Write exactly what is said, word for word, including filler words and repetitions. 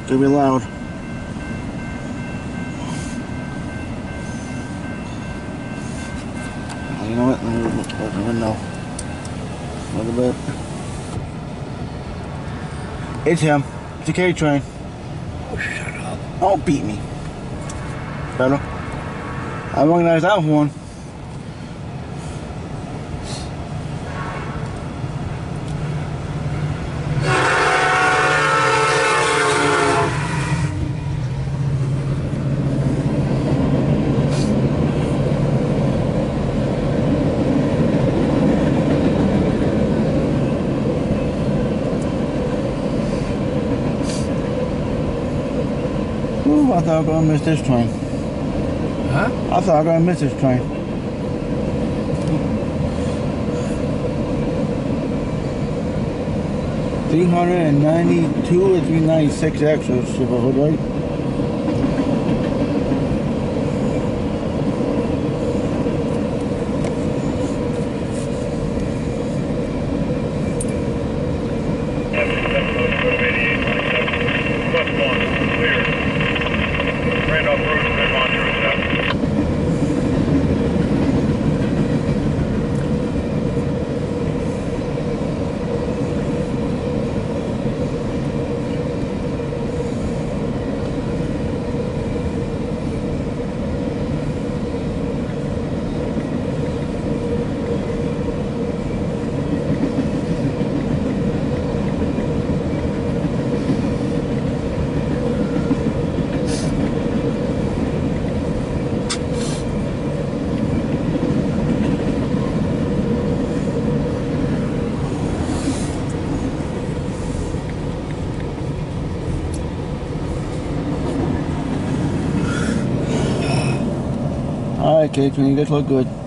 Gonna be loud. You know what? Let me open the window a little bit. It's him. It's a K train. Oh, shut up. Don't beat me. Better. I recognize that one. Ooh, I thought I was gonna miss this train. Huh? I thought I was gonna miss this train. three ninety-two or three ninety-six extra, if I heard right. Alright, K train, you guys look good.